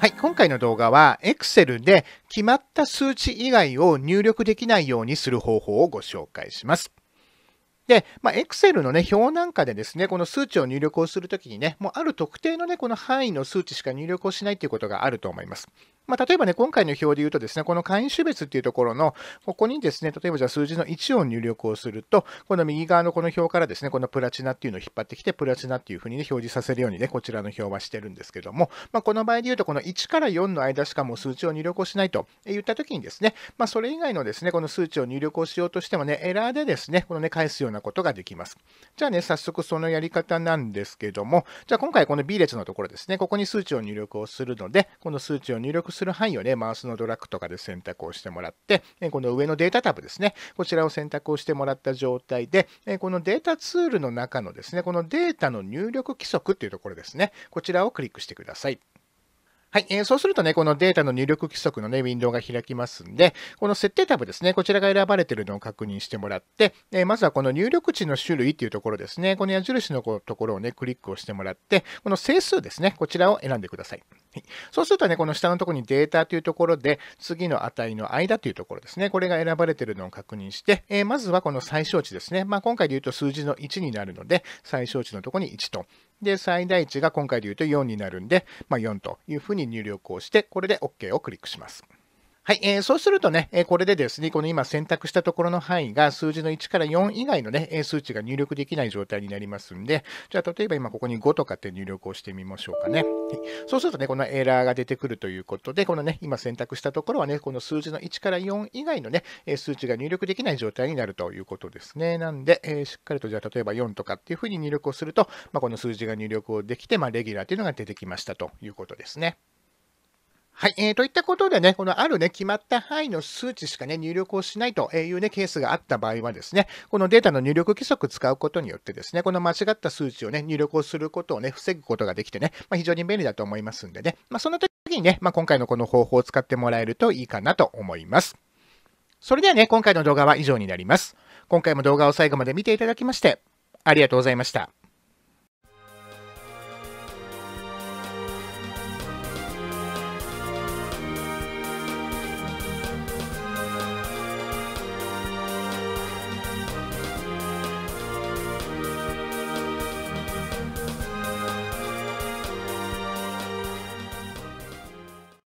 はい、今回の動画は Excel で決まった数値以外を入力できないようにする方法をご紹介します。で、Excel のね、表なんかでですね、この数値を入力をするときにね、もうある特定のね、この範囲の数値しか入力をしないということがあると思います。例えばね、今回の表で言うとですね、この会員種別っていうところの、ここにですね、例えばじゃあ数字の1を入力をすると、この右側のこの表からですね、このプラチナっていうのを引っ張ってきて、プラチナっていうふうにね、表示させるようにね、こちらの表はしてるんですけども、この場合で言うと、この1から4の間しかもう数値を入力をしないと言ったときにですね、それ以外のですね、この数値を入力をしようとしてもね、エラーでですね、このね、返すようなことができます。じゃあね、早速そのやり方なんですけども、じゃあ今回この B 列のところですね、ここに数値を入力をするので、この数値を入力する範囲をね、マウスのドラッグとかで選択をしてもらって、この上のデータタブですね、こちらを選択をしてもらった状態で、このデータツールの中のですね、このデータの入力規則っていうところですね、こちらをクリックしてください。はい、そうするとね、このデータの入力規則のね、ウィンドウが開きますんで、この設定タブですね、こちらが選ばれているのを確認してもらって、まずはこの入力値の種類っていうところですね、この矢印のところをね、クリックをしてもらって、この整数ですね、こちらを選んでください。はい、そうするとね、この下のところにデータというところで、次の値の間というところですね、これが選ばれているのを確認して、まずはこの最小値ですね、今回で言うと数字の1になるので、最小値のところに1と。で、最大値が今回で言うと4になるんで、4というふうに入力をして、これで OK をクリックします。はい、そうするとね、これでですね、この今選択したところの範囲が数字の1から4以外のね、数値が入力できない状態になりますんで、じゃあ例えば今ここに5とかって入力をしてみましょうかね。はい、そうするとね、このエラーが出てくるということで、このね、今選択したところはね、この数字の1から4以外のね、数値が入力できない状態になるということですね。なんで、しっかりとじゃあ例えば4とかっていうふうに入力をすると、この数字が入力をできて、レギュラーというのが出てきましたということですね。はい、といったことでね、このあるね、決まった範囲の数値しかね、入力をしないというね、ケースがあった場合はですね、このデータの入力規則を使うことによってですね、この間違った数値をね、入力をすることをね、防ぐことができてね、非常に便利だと思いますんでね、その時にね、今回のこの方法を使ってもらえるといいかなと思います。それではね、今回の動画は以上になります。今回も動画を最後まで見ていただきまして、ありがとうございました。